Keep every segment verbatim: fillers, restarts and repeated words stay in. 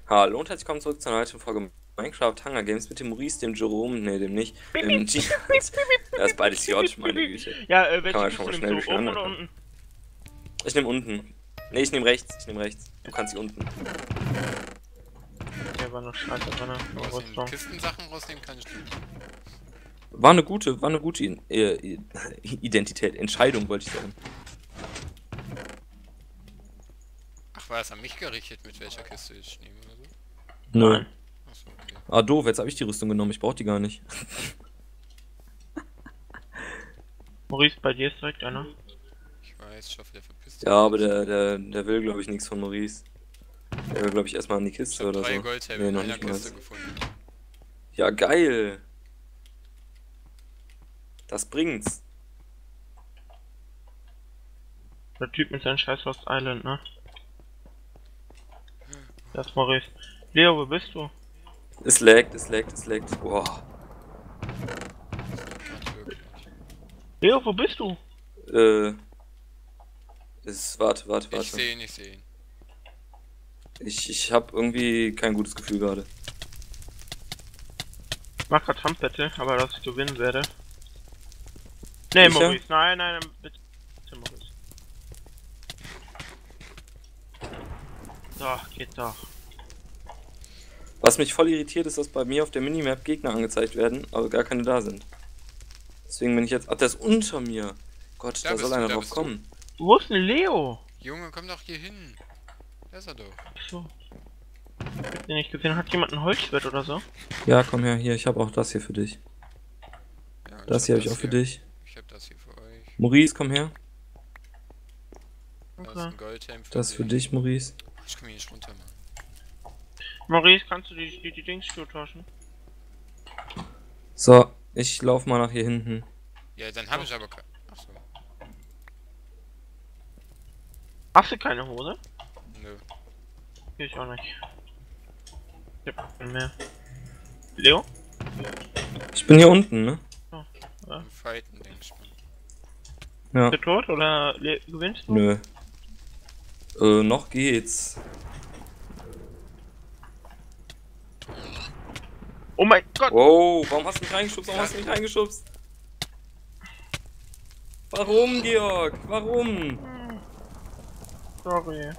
Hallo und herzlich willkommen zurück zu einer weiteren Folge Minecraft Hunger Games mit dem Maurice, dem Jerome, ne, dem nicht, dem G. Da ist beides J, meine Güte. Ja, äh, Kann welche man Kiste schon mal nimmst schnell du? Oben durcheinander oder kommen. unten? Ich nehme unten. Ne, ich nehme rechts, ich nehme rechts. Du kannst sie unten. Der war noch scheiße drin. Rausnehmen. Kistensachen rausnehmen kann ich nicht. War eine gute, war eine gute äh, Identität, Entscheidung, wollte ich sagen. Ach, war es an mich gerichtet, mit welcher Kiste ich nehme oder so? Nö. Nein. Achso, okay. Ah, doof, jetzt habe ich die Rüstung genommen, ich brauche die gar nicht. Maurice, bei dir ist direkt einer. Ich weiß, ich hoffe, der verpisst Ja, aber der, der, der will, glaube ich, nichts von Maurice. Der will, glaube ich, erstmal an die Ich Kiste habe oder drei so. Goldhäbe Nee, in noch einer nicht mal. Kiste gefunden. Ja, geil. Das bringt's. Der Typ mit seinem scheiß Lost Island, ne? Das ist Maurice. Leo, wo bist du? Es laggt, es laggt, es laggt. Boah. Ach, wirklich. Leo, wo bist du? Äh. Es, warte, warte, warte. Ich sehe ihn, ich sehe ihn. Ich, ich habe irgendwie kein gutes Gefühl gerade. Ich mach grad Handbattle, aber dass ich gewinnen werde. Nee, Sicher? Maurice, nein, nein, bitte, Maurice. Doch, geht doch. Was mich voll irritiert ist, dass bei mir auf der Minimap Gegner angezeigt werden, aber gar keine da sind. Deswegen bin ich jetzt... Ach, der ist unter mir. Gott, Da da bist soll du, einer da drauf bist du. kommen. Wo ist denn Leo? Junge, komm doch hier hin. Da ist er doch. So. Ich hab den nicht gesehen. Hat jemand ein Holzschwert oder so? Ja, komm her, hier, ich habe auch das hier für dich. Ja, und Das hier habe ich auch für hier. dich. Ich hab das hier für euch. Maurice, komm her. Da ist Okay. ein Goldhelm für Das ist für dich, Maurice. Ich komm hier nicht runter, Mann. Maurice, kannst du die, die, die Dings tauschen? So, ich lauf mal nach hier hinten. Ja, dann habe ich aber kein... Achso. Hast du keine Hose? Nö. Hier ich auch nicht. Ich hab keinen mehr. Leo? Ich bin hier unten, ne? Wir fighten, denke ich mal. Ja. Bist du tot oder le gewinnst du? Nö. Äh, noch geht's. Oh mein Gott! Wow, warum hast du mich reingeschubst? Warum hast du mich reingeschubst? Warum, Georg? Warum? Sorry.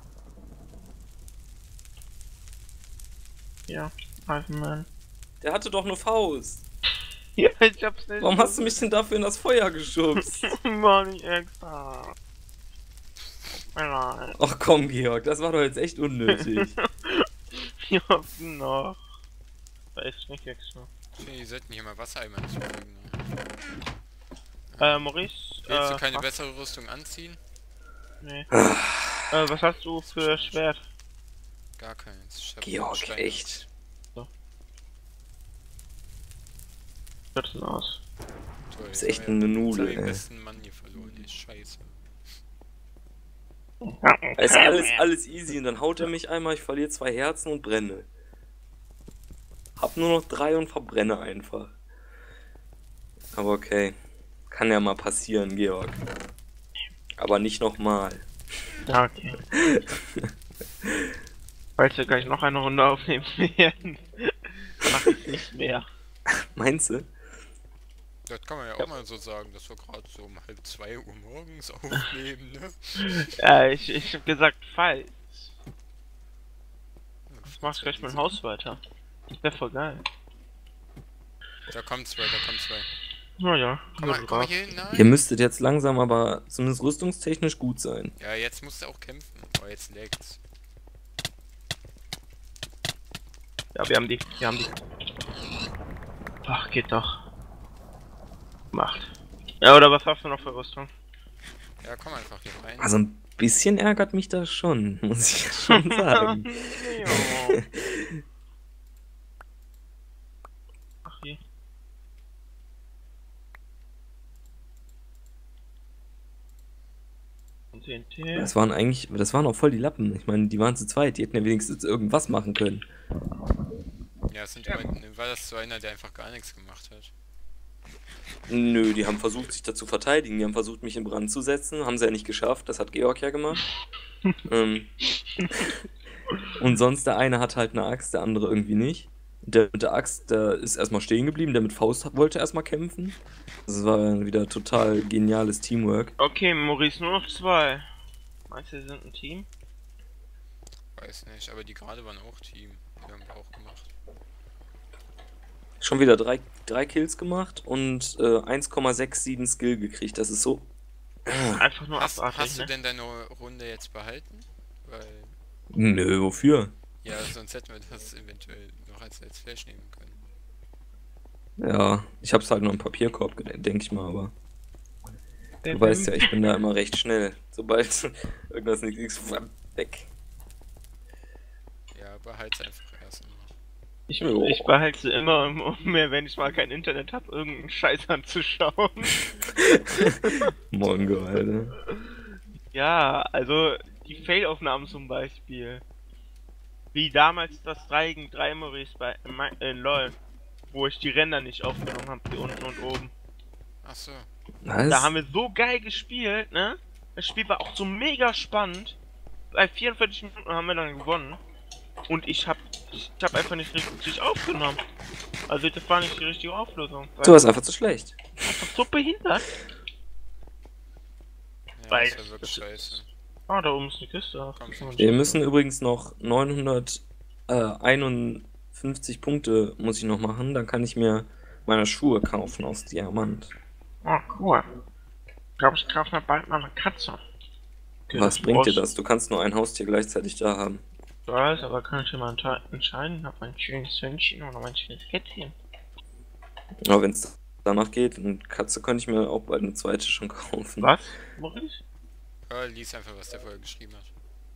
Ja, Eisenmann. Der hatte doch nur Faust. Ja, ich hab's nicht. Warum hast du mich denn dafür in das Feuer geschubst? War nicht extra. Nein. Ach komm, Georg, das war doch jetzt echt unnötig. Ich hab's noch. Da ist nicht extra. Okay, die sollten hier mal Wassereimer hinzufügen. Ne? Äh, Maurice. Willst äh, du keine was? bessere Rüstung anziehen? Nee. äh, was hast du für Schwert? Gar keins. Ich hab Georg, Stein- echt? Schaut denn aus? Toll, Das ist jetzt echt haben wir- eine jetzt Nudel, haben wir den ey. besten Mann hier verloren, ey, scheiße. Es ist alles, alles easy und dann haut er mich einmal, ich verliere zwei Herzen und brenne. Hab nur noch drei und verbrenne einfach. Aber okay. Kann ja mal passieren, Georg. Aber nicht nochmal. Ja, okay. Falls wir gleich noch eine Runde aufnehmen werden, mach ich nicht mehr. Meinst du? Das kann man ja, Ja. auch mal so sagen, dass wir gerade so um halb zwei Uhr morgens aufnehmen, ne? Ja, ich, ich hab gesagt, falls. Ich mach gleich mein Haus weiter. Das wär voll geil. Da kommen zwei, da kommen zwei. Naja, Komm mal, komm mal hier hin, nein. Ihr müsstet jetzt langsam aber zumindest rüstungstechnisch gut sein. Ja, jetzt musst du auch kämpfen. Oh, jetzt lag's. Ja, wir haben die, wir haben die. Ach, geht doch. Macht. Ja, oder was hast du noch für Rüstung? Ja, komm einfach hier rein. Also ein bisschen ärgert mich das schon, muss ich schon sagen. Jo. Ach je. Und T N T. Das waren eigentlich, das waren auch voll die Lappen. Ich meine, die waren zu zweit, die hätten ja wenigstens irgendwas machen können. Ja, es sind immerhin, war das so einer, der einfach gar nichts gemacht hat. Nö, die haben versucht, sich dazu verteidigen. Die haben versucht, mich in Brand zu setzen. Haben sie ja nicht geschafft. Das hat Georg ja gemacht. ähm, Und sonst der eine hat halt eine Axt, der andere irgendwie nicht. Der mit der Axt, der ist erstmal stehen geblieben, der mit Faust wollte erstmal kämpfen. Das war wieder total geniales Teamwork. Okay, Maurice, nur noch zwei. Meinst du, sie sind ein Team? Weiß nicht, aber die gerade waren auch Team. Die haben wir auch gemacht. Schon wieder drei, drei Kills gemacht und äh, eins Komma siebenundsechzig Skill gekriegt. Das ist so. Einfach nur Hast, abartig, hast du ne? denn deine Runde jetzt behalten? Weil, Nö, wofür? ja, sonst hätten wir das eventuell noch als Let's Flash nehmen können. Ja, ich hab's halt nur im Papierkorb, denke ich mal, aber. Du weißt ja, ich bin da immer recht schnell. Sobald irgendwas nicht ist, weg. Ja, behalt's einfach erst mal. Ich, Jo. ich behalte sie immer um mehr, wenn ich mal kein Internet habe, irgendeinen Scheiß anzuschauen. Mongo, Alter. Ja, also die Fail-Aufnahmen zum Beispiel. Wie damals das drei gegen drei Maurice bei äh, LOL, wo ich die Ränder nicht aufgenommen habe, hier unten und oben. Ach so. Was? Da haben wir so geil gespielt, ne? Das Spiel war auch so mega spannend. Bei vierundvierzig Minuten haben wir dann gewonnen. Und ich hab, ich hab einfach nicht richtig aufgenommen. Also das war nicht die richtige Auflösung. Du warst einfach zu schlecht. Einfach so behindert. Ja, Weil- das war wirklich scheiße. Ah, da oben ist eine Kiste. Komm, Wir müssen übrigens noch neunhunderteinundfünfzig Punkte muss ich noch machen, dann kann ich mir meine Schuhe kaufen aus Diamant. Ah, cool. Ich glaube, ich kaufe mir bald mal eine Katze. Okay, Was das bringt dir brauchst- das? Du kannst nur ein Haustier gleichzeitig da haben. Ich weiß, aber kann ich immer ente- entscheiden, ob mein schönes Hündchen oder mein schönes Kätzchen. Aber wenn es danach geht, eine Katze könnte ich mir auch bald eine zweite schon kaufen. Was, Maurice? Ja, lies einfach, was der vorher geschrieben hat.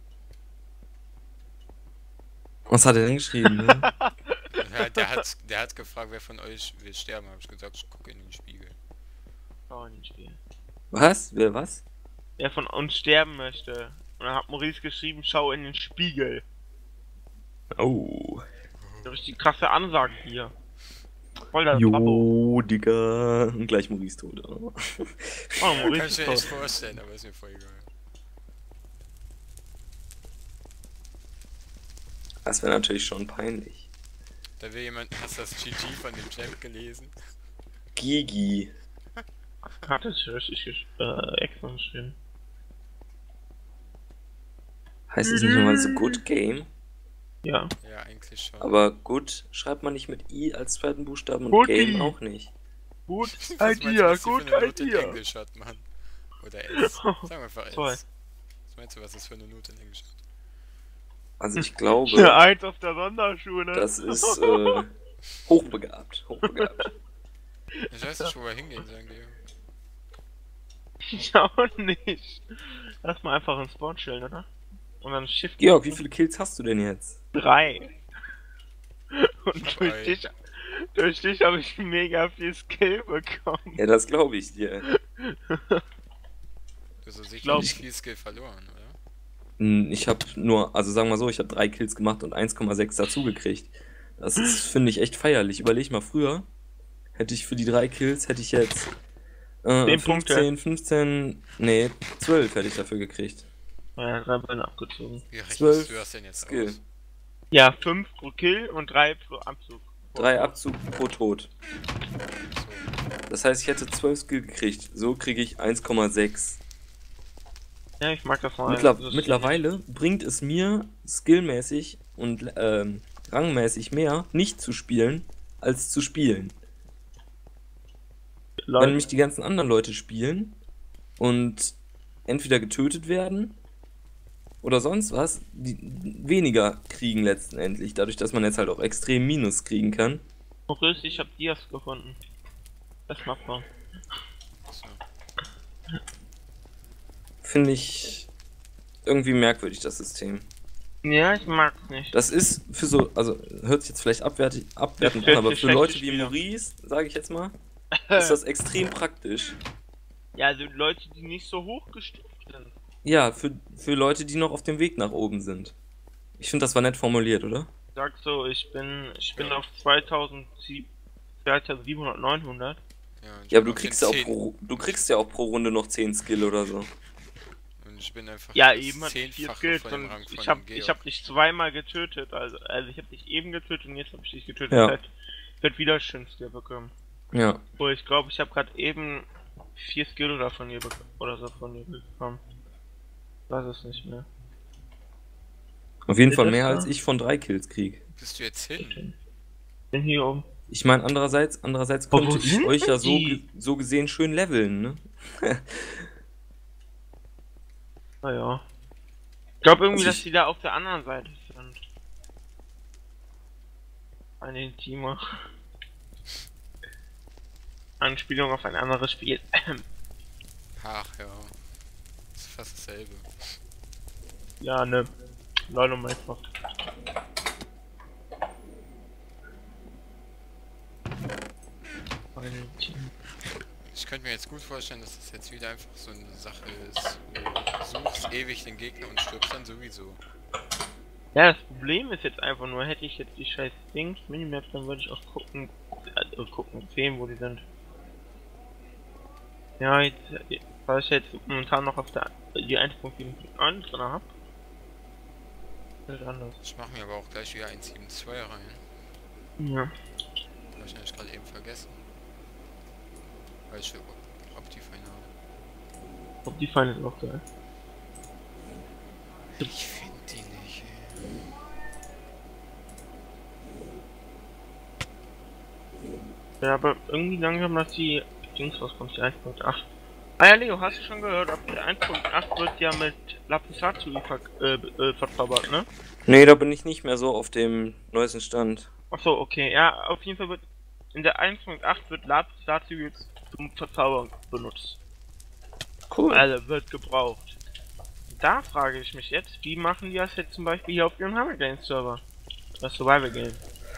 Was hat er denn geschrieben? Ne? Ja, der, hat, der hat gefragt, wer von euch will sterben. Hab ich gesagt, ich gucke in den Spiegel. Schau in den Spiegel. Was? Wer was? Wer von uns sterben möchte. Und dann hat Maurice geschrieben, schau in den Spiegel. Oh. Das ist die krasse Ansage hier. Voll das Abo. Jo, Digga. Und gleich Maurice tot. Oh. Oh, Kann Maurice ich ist mir echt tot. vorstellen, aber ist mir voll egal. Das wäre natürlich schon peinlich. Da will jemand, hast du das G G von dem Champ gelesen? Gigi. Hat es richtig äh, extra geschrieben. Heißt es nicht nochmal so Good Game? Ja. Ja, eigentlich schon. Aber Good schreibt man nicht mit I als zweiten Buchstaben und Goodie. Game auch nicht. Gut Was meinst du, Idea, was die für gut eine Note in Idea. Englisch hat, Mann? Oder S. Sagen wir einfach S. Toll. Was meinst du, was das für eine Note in Englisch hat? Also ich glaube, Ja, eins auf der Sonderschule. das ist äh, hochbegabt. Hochbegabt. Ich weiß nicht, wo wir hingehen, sagen die. Ich auch nicht. Lass mal einfach ins Spawn chillen, oder? Und dann Shift. Georg, wie viele Kills hast du denn jetzt? Drei. Und Ich hab durch ein. dich, durch dich habe ich mega viel Skill bekommen. Ja, das glaube ich dir. Du hast so sicherlich glaub- viel Skill verloren, oder? Hm, Ich habe nur, also sagen wir so, ich habe drei Kills gemacht und eins Komma sechs dazu gekriegt. Das ist, finde ich, echt feierlich. Überleg mal, früher hätte ich für die drei Kills, hätte ich jetzt äh, Zehn fünfzehn, fünfzehn, nee, zwölf hätte ich dafür gekriegt. Ja, drei Bälle abgezogen. Wie rechnest Zwölf du das denn jetzt Skill. aus? Ja, fünf pro Kill und drei pro Abzug. Drei Abzug pro Tod. So. Das heißt, ich hätte zwölf Skill gekriegt. So kriege ich eins Komma sechs. Ja, ich mag das mal. Mittler Das ist- mittlerweile bringt es mir skillmäßig und ähm, rangmäßig mehr, nicht zu spielen, als zu spielen. Wenn Leute, nämlich die ganzen anderen Leute spielen und entweder getötet werden oder sonst was, die weniger kriegen letztendlich, dadurch, dass man jetzt halt auch extrem Minus kriegen kann. Maurice, ich hab Dias gefunden. Das macht man. So. Finde ich irgendwie merkwürdig, das System. Ja, ich mag's nicht. Das ist für so, also hört sich jetzt vielleicht abwertig, abwertend Das an, aber für für Leute schlechte wie Spieler. Maurice, sage ich jetzt mal, ist das extrem praktisch. Ja, also Leute, die nicht so hoch gestuft sind. Ja, für, für Leute, die noch auf dem Weg nach oben sind. Ich finde, das war nett formuliert, oder? Sag so, ich bin, ich bin Ja. auf zweitausendsiebenhundert, neunhundert. Ja, und ich Ja, aber bin du auf kriegst den ja auch zehn. pro, du kriegst ja auch pro Runde noch zehn Skill oder so. Und ich bin einfach Ja, das eben hat vier Zehnfache Skills von dem und Rang von ich hab, Georg. ich hab dich zweimal getötet, also, also ich hab dich eben getötet und jetzt hab ich dich getötet. Ja. Das heißt, ich werd wieder schön Skill bekommen. Ja. Obwohl, ich glaube, ich habe gerade eben vier Skill oder von dir bekommen, oder so von dir bekommen. Ich weiß es nicht mehr. Auf jeden Ist Fall das mehr da? als ich von drei Kills krieg. Bist du jetzt hin? Ich bin hier oben. Ich meine, andererseits, andererseits Oh, könnte wo ich sind euch ja so, die? ge so gesehen schön leveln, ne? Naja. Ich glaube irgendwie, Also dass ich- die da auf der anderen Seite sind. Eine Teamer. Anspielung auf ein anderes Spiel. Ach ja. Das ist fast dasselbe. Ja, ne. Lol und Minecraft. Eine Teamer. Ich könnte mir jetzt gut vorstellen, dass das jetzt wieder einfach so eine Sache ist. Du suchst ewig den Gegner und stirbst dann sowieso. Ja, das Problem ist jetzt einfach nur, hätte ich jetzt die scheiß Dings, Minimaps, dann würde ich auch gucken, also gucken, sehen, wo die sind. Ja, jetzt, weil ich jetzt momentan noch auf der, die eins Punkt sieben eins drin hab. Ist anders. Ich mache mir aber auch gleich wieder eins Punkt sieben zwei rein. Ja. Wahrscheinlich gerade eben vergessen. Weil ich für Optifine habe. Ob die Feinde ist auch geil. Ich finde die nicht, ey. Ja, aber irgendwie langsam, dass die Dings rauskommt, die eins Punkt acht. Ah ja, Leo, hast du schon gehört, ob der eins Punkt acht wird ja mit Lapis Lazuli ver äh, äh, verzaubert, ne? Nee, da bin ich nicht mehr so auf dem neuesten Stand. Achso, okay, ja, auf jeden Fall wird in der eins Punkt acht wird Lapis Lazuli zum Verzaubern benutzt. Cool. Also wird gebraucht. Da frage ich mich jetzt, wie machen die das jetzt zum Beispiel hier auf ihrem Hunger Games Server? Das Survival Game.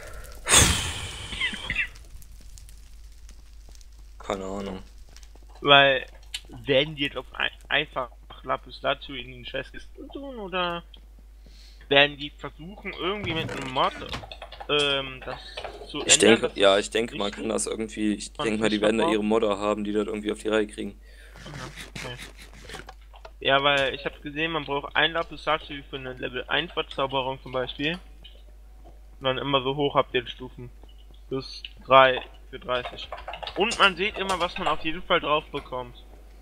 Keine Ahnung. Weil, werden die jetzt auf ein, einfach Lapis Lazuli in den Chestkisten tun oder werden die versuchen irgendwie mit einem Mod ähm, das zu Ich ändern? denke, dass ja, es ich denke, man nicht kann das irgendwie, ich von denke mal, die werden da Fischverbrauch- ihre Modder haben, die das irgendwie auf die Reihe kriegen. Aha, okay. Ja, weil ich habe gesehen, man braucht ein Lapis Lazuli für eine Level eins Verzauberung zum Beispiel. Und dann immer so hoch ab den Stufen. Bis drei für dreißig. Und man sieht immer, was man auf jeden Fall drauf bekommt.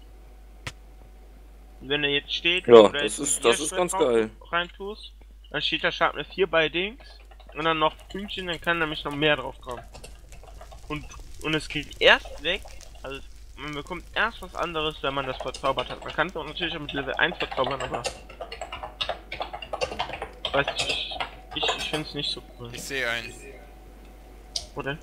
Wenn er jetzt steht, Ja, oder das jetzt ist- ein das ist Bierschwert ganz drauf- geil. reintust, dann steht da Sharpness vier bei Dings und dann noch Pünktchen, dann kann nämlich noch mehr drauf kommen. Und, und es geht erst weg, also man bekommt erst was anderes, wenn man das verzaubert hat. Man kann es auch natürlich auch mit Level eins verzaubern, aber weiß ich, ich, ich finde es nicht so cool. Ich sehe einen. Wo denn?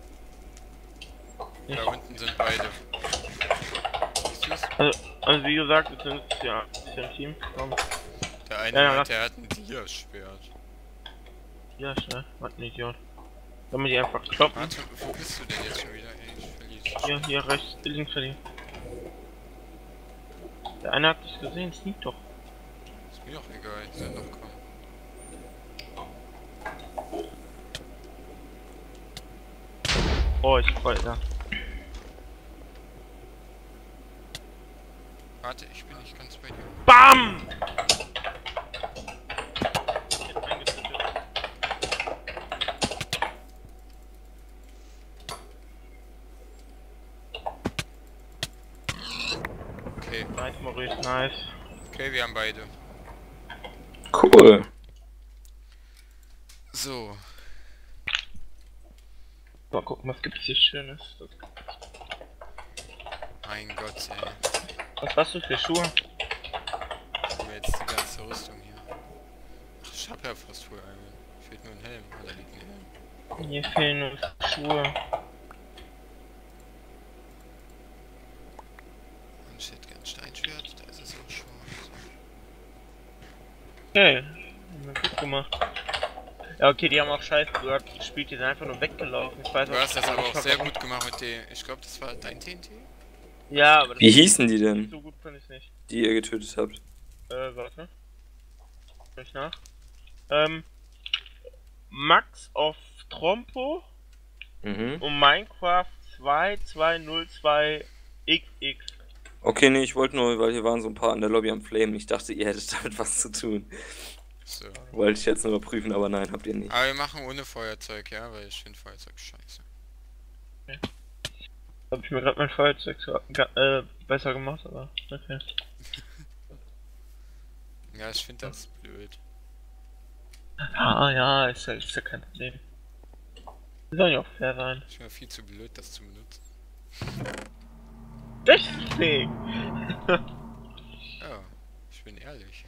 Da Nicht. unten sind beide. Siehst du's? Also, also wie gesagt, es sind ja, es ist ja ein Team. Komm. Der eine Ja, ja, meint, lass- der hat ein Dia-Schwert. Ja, schnell, was ein Idiot. Sollen wir die einfach kloppen? Warte, wo bist du denn jetzt schon wieder? Ey, ich verliere dich. Hier, hier rechts, links von dir. Der eine hat dich gesehen, sneak doch. Ist mir auch egal, die sollen noch kommen. Oh, ich freu, ja. Warte, ich bin nicht ganz bei dir. BAM! Okay, Nice, Maurice, nice. okay, wir haben beide. Cool. So, Mal gucken, was gibt's hier Schönes. mein Gott, ey. Was hast du für Schuhe? Ich hol mir jetzt die ganze Rüstung hier. Ach, ich hab ja fast Full Iron. Fehlt nur ein Helm. Oder liegt ein Helm? Hier fehlen nur Schuhe. Und ich hätte gern Steinschwert, da ist es auch schon. Okay, haben wir gut gemacht. Ja, okay, die haben auch scheiße gesagt, das Spiel, die sind einfach nur weggelaufen. Ich weiß Du hast das ich aber auch hab sehr auch- gut gemacht mit dem. Ich glaube, das war dein T N T? Ja, aber das Wie hießen die denn, so gut fand ich nicht. die ihr getötet habt? Äh, warte. Schau ich nach. Ähm, Max of Trompo Mhm. und Minecraft zwei zwei null zwei X X. Okay, nee, ich wollte nur, weil hier waren so ein paar an der Lobby am Flamen. Ich dachte, ihr hättet damit was zu tun. So. Wollte ich jetzt nur überprüfen, aber nein, habt ihr nicht. Aber wir machen ohne Feuerzeug, ja, weil ich finde Feuerzeug scheiße. Hab ich mir gerade mein Feuerzeug so, äh, besser gemacht, aber okay. Ja, ich finde das blöd. Ah ja, ist ja, ist ja kein Problem. Soll ja auch fair sein. Ich bin viel zu blöd, das zu benutzen. Deswegen! Ja, ich bin ehrlich.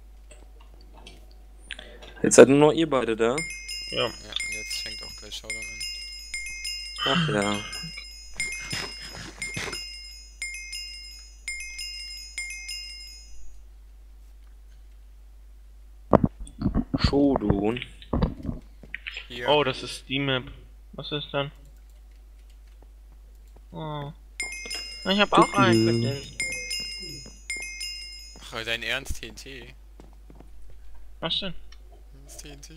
Jetzt seid nur noch ihr beide da. Ja. Ja, und jetzt fängt auch gleich Showdown an. Ach ja. Showdown. Hier. Oh, das ist die Map. Was ist dann? Oh. Ich hab auch einen bitte. Ach, aber dein Ernst T N T? Was denn? Das ist T N T.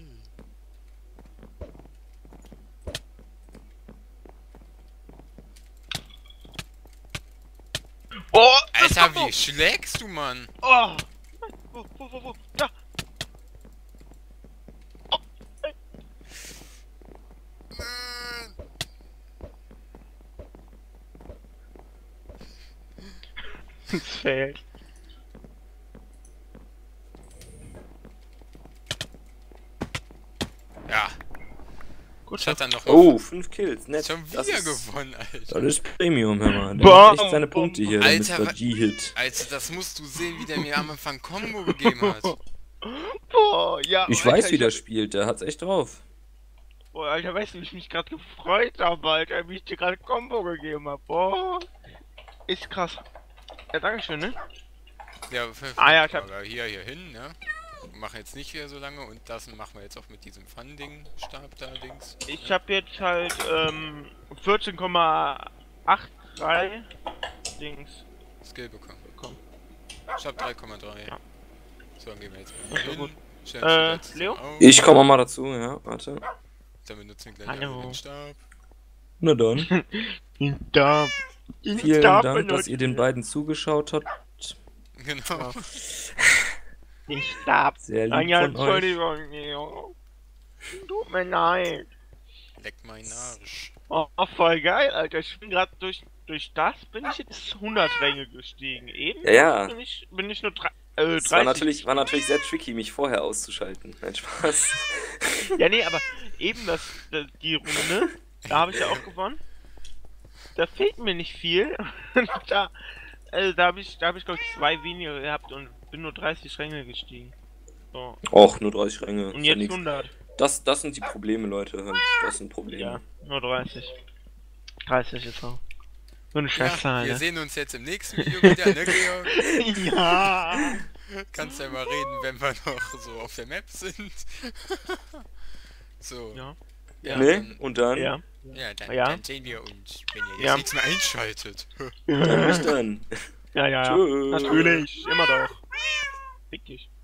Oh! Alter, wie schlägst du, Mann? Oh! Wo, wo, wo, wo? Da! Es fehlt. Ja, Gut, ich hatte dann noch Oh, fünf Kills, nett. schon Das wieder ist, gewonnen, Alter. das ist Premium, hör mal. Der Bam, macht echt seine Punkte hier, der Alter, Mister wa- G-Hit. Alter, das musst du sehen, wie der mir am Anfang Combo gegeben hat. Boah, ja. Ich Alter, weiß, wie ich der hab- spielt, der hat's echt drauf. Boah, Alter, weißt du, wie ich mich gerade gefreut habe, Alter, wie ich dir gerade Combo gegeben habe. Boah. Ist krass. Ja, dankeschön, ne? Ja, für, Ah, ja, ich hab- aber hier, hier hin, ne? Wir machen jetzt nicht wieder so lange und das machen wir jetzt auch mit diesem Fun-Ding, Stab da, Dings. Ich habe jetzt halt, ähm, vierzehn Komma drei Dings Skill bekommen. bekommen. Ich hab drei Komma drei. Ja. So, dann gehen wir jetzt mal Ja, hin. gut. Stellen Äh, uns jetzt Leo? auf. Ich komme mal dazu, ja, warte. Dann benutzen wir gleich Hallo. einen Stab. Na dann. Da. Vielen Dank, dass ihr den beiden zugeschaut habt. Genau. Den Stab. Sehr Ah, lieb ja, von euch. Entschuldigung, Leo. Tut mir leid. Leck meinen Arsch. Oh, voll geil, Alter. Ich bin gerade durch, durch das bin ich jetzt hundert Ränge gestiegen. Eben Ja, ja. bin ich, bin ich nur drei, äh, Es war dreißig. natürlich, war natürlich sehr tricky, mich vorher auszuschalten. Nein, Spaß. Ja, nee, aber eben das, das die Runde, da habe ich ja auch gewonnen. Da fehlt mir nicht viel. da, also da habe ich, da habe ich glaube ich zwei weniger gehabt und bin nur dreißig Ränge gestiegen. So. Och, nur dreißig Ränge. Und ist ja jetzt nix. hundert. Das, das sind die Probleme, Leute. Das sind Probleme. Ja, nur dreißig. dreißig ist auch. So eine Scheiße, Ja, wir Alter. sehen uns jetzt im nächsten Video wieder, ne, Georg? Ja. Kannst ja mal reden, wenn wir noch so auf der Map sind. So. Ja. Ja, Ne? dann, Und dann? Ja. ja, dann, Ja. dann sehen wir uns, wenn ihr jetzt Ja. nichts mehr einschaltet. Dann nicht dann. Ja, ja, ja. Tschüss. Natürlich. Immer doch. Fick dich.